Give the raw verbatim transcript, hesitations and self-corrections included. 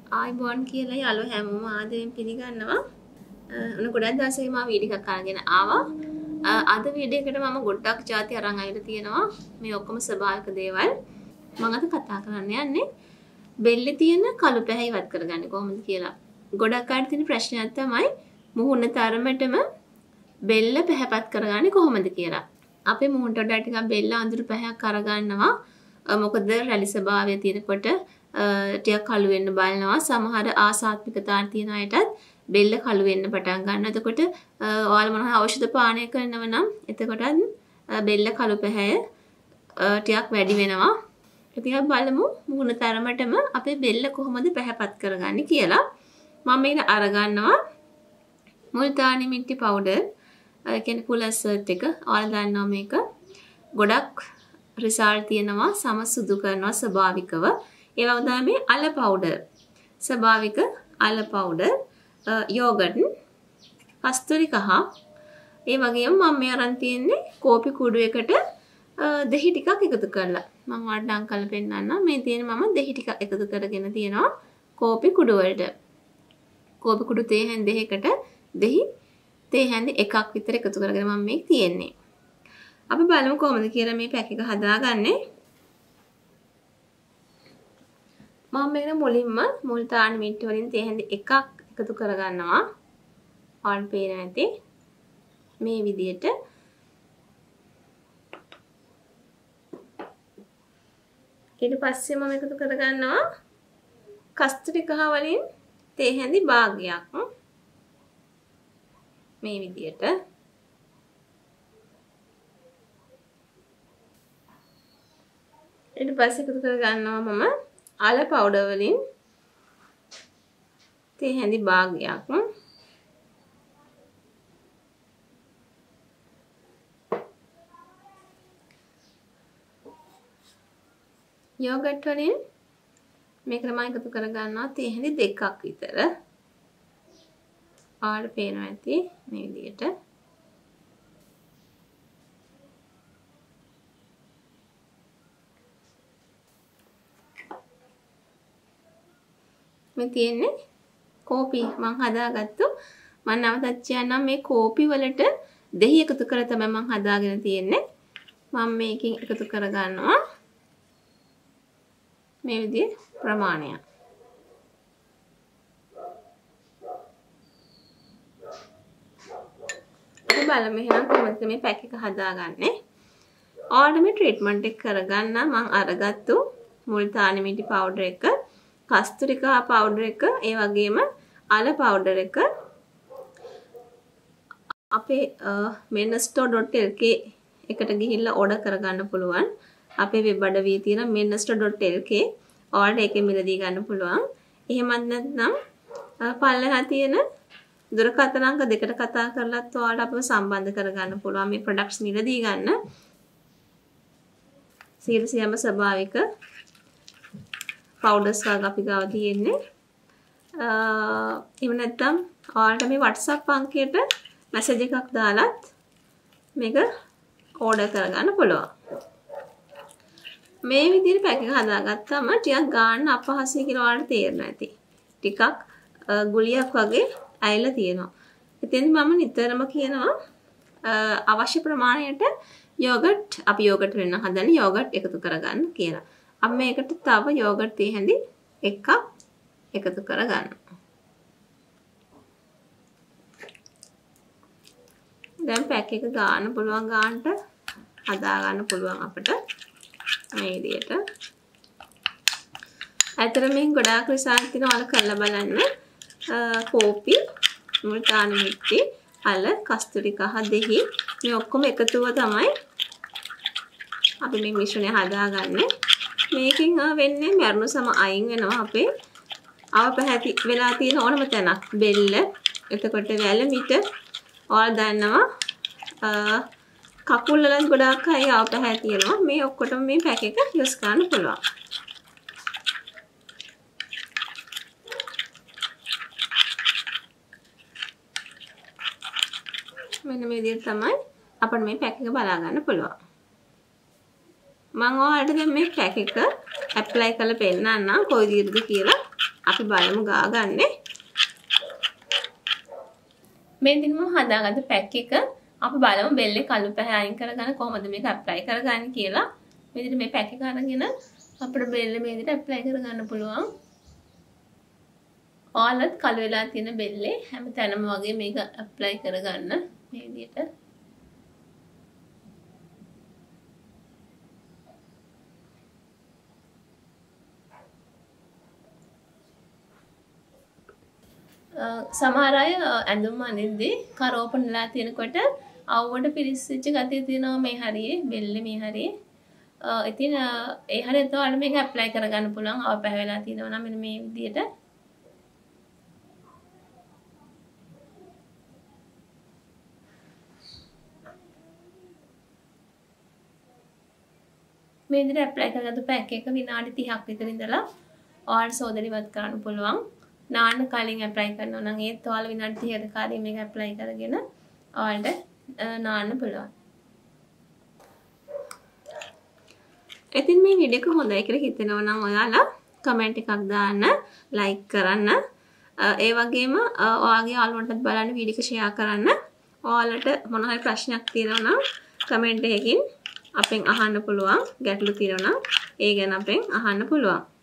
ආයිබෝන් කියලා යාළුවෝ හැමෝම ආදරෙන් පිළිගන්නවා. ඔන්න ගොඩක් දවසකින් මම වීඩියෝ එකක් අරගෙන ආවා. අද වීඩියෝ එකට මම ගොඩක් ಜಾති අරන් ආවිලා තියෙනවා. මේ ඔක්කොම ස්වභාවික දේවල්. මම අද කතා කරන්න යන්නේ බෙල්ලේ තියෙන කළු පැහැ ඉවත් කරගන්නේ කොහොමද කියලා. ගොඩක් අයට තියෙන ප්‍රශ්නයක් තමයි මුහුණ තරමටම බෙල්ල පැහැපත් කරගන්නේ කොහොමද කියලා. අපේ මුහුණට වඩා ටිකක් බෙල්ල අඳුරු පැහැයක් අරගන්නවා. මොකද රැලි ස්වභාවය තියෙනකොට ටිකක් කළු වෙන්න බලනවා. සමහර ආසාත්මිකතා තියෙන අයටත් බෙල්ල කළු වෙන්න පටන් ගන්නවා. එතකොට ඔයාලා මොනවා ඖෂධ පානය කරනව නම් එතකොටත් බෙල්ල කළු පැහැය ටිකක් වැඩි වෙනවා. ඉතින් අපි බලමු මුහුණ තරමටම අපේ බෙල්ල කොහොමද පැහැපත් කරගන්නේ කියලා. මම මේක අරගන්නවා මුල්තානි මිටි පවුඩර්. ඒ කියන්නේ පුලස්සර්ට් එක. ඔයාලා දන්නවා මේක ගොඩක් රිසල්ට් තියෙනවා සම සුදු කරනවා ස්වභාවිකව. ඒ වගේම තමයි අල පවුඩර්. ස්වභාවික අල පවුඩර්, යෝගට්, කස්තුරි කහ. ඒ වගේම මම මේ අරන් තියෙන්නේ කෝපි කුඩු එකට දෙහි ටිකක් එකතු කරලා. මම ඔයාලට නම් කරලා පෙන්නන්නම්. මේ තියෙන මම දෙහි ටිකක් එකතු කරගෙන තියෙනවා කෝපි කුඩු වලට. කෝපි කුඩු තේ හැඳ දෙකකට දෙහි තේ හැඳ එකක් විතර එකතු කරගෙන මම මේක තියෙන්නේ. අපි බලමු කොහොමද කියලා මේ පැක් එක හදාගන්නේ. මම මේක මුලින්ම මුල්තානි මිටි වලින් තේ හැඳ එකක් එකතු කරගන්නවා. ඔයාලට පේන ඇති මේ විදිහට. ඊට පස්සේ මම එකතු කරගන්නවා කස්තුරි කහ වලින් තේ හැඳ භාගයක්. මේ විදිහට. ඊට පස්සේ එකතු කරගන්නවා මම අල පවුඩර් වලින් තේ හැඳ භාගයක්. යෝගට් වලින් මේක තමයි එකතු කරගන්නවා තේ හැඳ දෙකක් විතර. ඔයාලට පේනවා ඇති මේ විදිහට. මේ තියෙන්නේ කෝපි මම හදාගත්තු. මම නැවතත් කියන්නම් මේ කෝපි වලට දෙහි එකතු කරලා තමයි මම හදාගෙන තියෙන්නේ. මම මේකෙන් එකතු කරගන්නවා මේ විදිහේ ප්‍රමාණයක්. අපි බලමු එහෙනම් කොහොමද මේ පැක් එක හදාගන්නේ. ඔයාලට මේ ට්‍රීට්මන්ට් එක කරගන්න මම අරගත්තු මුල්තානි මිටි පවුඩර් එක, කස්තුරි කහ පවුඩර් එක, ඒ වගේම අල පවුඩර් එක අපේ mensto dot l k එකට ගිහිල්ලා ඕඩර් කරගන්න පුළුවන්. අපේ වෙබ් අඩවියේ තියෙන mensto dot l k ඔයාලට ඒකෙන් මිලදී ගන්න පුළුවන්. එහෙමත් නැත්නම් පල්ලෙහා තියෙන දුරකථන අංක දෙකට කතා කරලත් ඔයාලට අපව සම්බන්ධ කරගන්න පුළුවන් මේ ප්‍රොඩක්ට්ස් මිලදී ගන්න. සියලුම ස්වභාවික පවුඩර්ස් වගේ අපි ගාව තියෙන්නේ. එහෙම නැත්නම් ඔයාලට මේ WhatsApp අංකයට මැසේජ් එකක් දාලත් මේක ඕඩර් කරගන්න පුළුවන්. මේ විදිහට පැක් එක හදාගත්තාම ටිකක් ගන්න අපහසුයි කියලා ඔයාලට තේරෙනවා ඇති. ටිකක් ගුලියක් වගේ ඇයිලා තියෙනවා. ඉතින් මම නිතරම කියනවා අවශ්‍ය ප්‍රමාණයට යෝගට් අපි යෝගට් වෙන හදන්නේ යෝගට් එකතු කරගන්න කියලා. අපි මේකට තව යෝගට් තේ හැඳි එකක් එකතු කරගන්න. දැන් පැක් එක ගන්න පුළුවන් ගන්නට හදා ගන්න පුළුවන් අපිට මේ විදිහට. ඇතර මේක ගොඩාක් රිසල්ට් තියෙනවා ඔයාලා කරලා බලන්න. කෝපි, මුල්තානි මිටි, අල, කස්තුරි කහ දෙහි මේ ඔක්කොම එකතුව තමයි අපි මේ මිශ්‍රණය හදාගන්නේ. මේකෙන් වෙන්නේ මරණු සම අයින් වෙනවා අපේ අව පැහැති වෙලා තියෙන ඕනම තැනක්. බෙල්ල, එතකොට වැල මිට ඔයාලා දන්නවා කකුල් වල ගොඩාක් අය අව පැහැ තියෙනවා. මේ ඔක්කොටම මේ පැක් එක යූස් කරන්න පුළුවන්. මෙන්න මේ විදිහට තමයි අපිට මේ පැක් එක බලා ගන්න පුළුවන්. මම ඔයාලට දැන් මේ පැක් එක ඇප්ලයි කරලා පෙන්නන්නම් කොයි විදිහටද කියලා. අපි බලමු ගා ගන්න. මේ දින මම හදාගත්ත පැක් එක අපි බලමු බෙල්ලේ කළු පැහැ අයින් කරගන්න කොහොමද මේක ඇප්ලයි කරගන්නේ කියලා. මේ විදිහට මේ පැක් එක අරගෙන අපිට බෙල්ලේ මේ විදිහට ඇප්ලයි කරගන්න පුළුවන්. ඔයාලත් කළු වෙලා තියෙන බෙල්ලේ හැම තැනම වගේ මේක ඇප්ලයි කරගන්න මේ විදිහට. සමහර අය ඇඳුම් අඳින්දී කරෝපණලා තියෙනකොට අවුවට පිරිසිච්ච ගතිය තියෙනවා මේ හරියේ බෙල්ලේ මේ හරියේ. ඉතින් ඒ හරියට ඔයාලා මේක ඇප්ලයි කරගන්න පුළුවන්. අව පැහැවෙලා තියෙනවා නම් මෙන්න මේ විදිහට. මේ විදිහට ඇප්ලයි කරගත්ත පැක් එක විනාඩි තිහක් විතර ඉඳලා ඔයාලට සෝදරිවත් කරන්න පුළුවන්. නාන්න කලින් ඇප්ලයි කරනවා නම් ඒත් ඔයාලා විනාඩි තිහකට කාලෙ මේක ඇප්ලයි කරගෙන ඔයාලට නාන්න පුළුවන්. ඉතින් මේ වීඩියෝ එක හොඳයි කියලා හිතෙනවා නම් ඔයාලා කමෙන්ට් එකක් දාන්න, ලයික් කරන්න. ඒ වගේම ඔයාගේ යාළුවන්ටත් බලන්න වීඩියෝ එක ෂෙයා කරන්න. ඔයාලට මොන හරි ප්‍රශ්නයක් තියෙනවා නම් කමෙන්ට් එකකින් අපෙන් අහන්න පුළුවන්. ගැටලු තියෙනවා නම් ඒ ගැන අපෙන් අහන්න පුළුවන්.